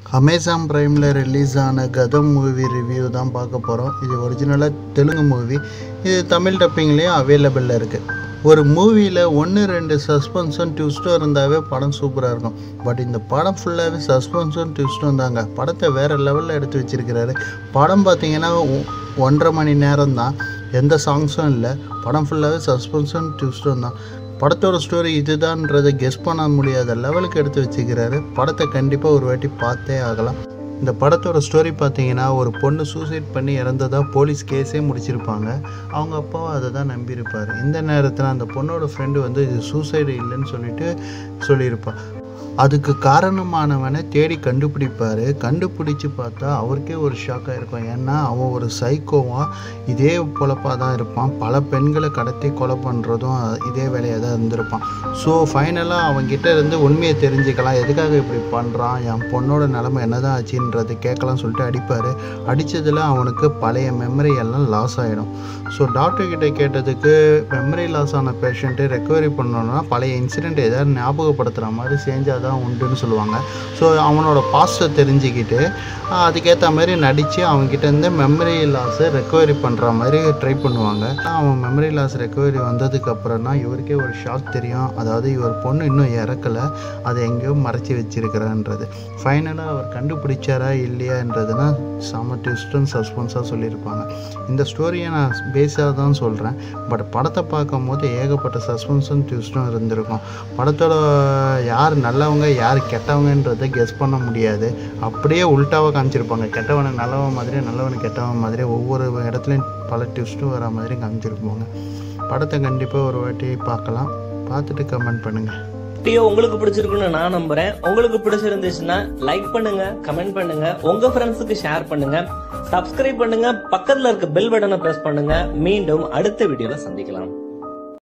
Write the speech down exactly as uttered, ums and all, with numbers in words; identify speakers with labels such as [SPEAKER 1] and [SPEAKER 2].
[SPEAKER 1] Amazon Prime la release ஆன Gatham movie review தான் பார்க்க போறோம். இது ஒரிஜினலா தெலுங்கு மூவி. இது தமிழ் டப்பிங்லயும் அவேலபிள்ல இருக்கு. ஒரு மூவில ஒன்று ரெண்டு சஸ்பென்ஷன் ட்விஸ்ட் இருந்தாவே படம் சூப்பரா இருக்கும். பட் இந்த படம் ஃபுல்லாவே சஸ்பென்ஷன் ட்விஸ்ட் வந்தாங்க. படத்தை வேற லெவல்ல எடுத்து வச்சிருக்காரு. படம் பாத்தீங்கன்னா ஒன்றரை மணி நேரம் தான். எந்த சாங்ஸும் இல்ல. படம் ஃபுல்லாவே சஸ்பென்ஷன் ட்விஸ்ட் தான். படத்தோட ஸ்டோரி இதுதான்றதை கெஸ் பண்ண முடியாத லெவலுக்கு எடுத்து வச்சுக்கிறாரு. படத்தை கண்டிப்பாக ஒரு வாட்டி பார்த்தே ஆகலாம். இந்த படத்தோட ஸ்டோரி பார்த்தீங்கன்னா ஒரு பொண்ணு சூசைட் பண்ணி இறந்ததாக போலீஸ் கேஸே முடிச்சிருப்பாங்க. அவங்க அப்பாவும் அதை தான் நம்பியிருப்பார். இந்த நேரத்தில் அந்த பொண்ணோட ஃப்ரெண்டு வந்து இது சூசைடு இல்லைன்னு சொல்லிட்டு சொல்லியிருப்பாள். அதுக்கு காரணமானவனை தேடி கண்டுபிடிப்பார். கண்டுபிடிச்சி பார்த்தா அவருக்கே ஒரு ஷாக்காக இருக்கும். ஏன்னா அவன் ஒரு சைக்கோவாக இதே பொழப்பாக தான் இருப்பான். பல பெண்களை கடத்தி கொலை பண்ணுறதும் இதே வேலையாக தான் இருந்திருப்பான். ஸோ ஃபைனலாக அவன்கிட்ட இருந்து உண்மையை தெரிஞ்சுக்கலாம். எதுக்காக இப்படி பண்ணுறான், என் பொண்ணோட நிலைமை என்ன தான் ஆச்சுன்றது கேட்கலாம் சொல்லிட்டு அடிப்பார். அடித்ததில் அவனுக்கு பழைய மெமரி எல்லாம் லாஸ் ஆகிடும். ஸோ டாக்டர்கிட்ட கேட்டதுக்கு மெமரி லாஸ் ஆன பேஷண்ட்டு ரெக்கவரி பண்ணணுன்னா பழைய இன்சிடெண்ட் எதாவது ஞாபகப்படுத்துகிற மாதிரி செஞ்சால் தான் உண்டுன்னு சொல்லுவாங்க. ஸோ அவனோட பாஸ்ட்டை தெரிஞ்சுக்கிட்டு அதுக்கேற்ற மாதிரி நடித்து அவங்ககிட்டேருந்து மெமரி லாஸை ரெக்கவரி பண்ணுற மாதிரி ட்ரை பண்ணுவாங்க. அவன் மெமரி லாஸ் ரெக்கவரி வந்ததுக்கப்புறம் தான் இவருக்கே ஒரு ஷாக் தெரியும். அதாவது இவர் பொண்ணு இன்னும் இறக்கலை, அதை எங்கேயோ மறைச்சி வச்சிருக்கிறான்றது. ஃபைனலாக அவர் கண்டுபிடிச்சாரா இல்லையான்றதுன்னா செம ட்விஸ்ட்டும் சஸ்பென்ஸாக சொல்லியிருப்பாங்க. இந்த ஸ்டோரியை நான் பேஸாக தான் சொல்கிறேன். பட் படத்தை பார்க்கும் போது ஏகப்பட்ட சஸ்பென்ஸும் ட்விஸ்ட்டும் இருந்திருக்கும். படத்தோட யார் நல்லவங்க யார் கெட்டவங்கன்றதை கெஸ் பண்ண முடியாது. அப்படியே உல்ட்டாவாக காமிச்சிருப்பாங்க. கெட்டவனை நல்லவன் மாதிரி, நல்லவனை கெட்டவன் மாதிரி ஒவ்வொரு இடத்துலையும் பல ட்விஸ்ட்டும் வர மாதிரி காமிச்சிருப்பாங்க. படத்தை கண்டிப்பாக ஒரு வாட்டி பார்க்கலாம். பார்த்துட்டு கமெண்ட் பண்ணுங்கள்.
[SPEAKER 2] வீடியோ உங்களுக்கு பிடிச்சிருக்குன்னு நான் நம்புறேன். உங்களுக்கு பிடிச்சிருந்துச்சுன்னா லைக் பண்ணுங்க, கமெண்ட் பண்ணுங்க, உங்க ஃப்ரெண்ட்ஸுக்கு ஷேர் பண்ணுங்க, சப்ஸ்கிரைப் பண்ணுங்க, பக்கத்துல இருக்க பெல் பட்டனை பிரஸ் பண்ணுங்க. மீண்டும் அடுத்த வீடியோல சந்திக்கலாம்.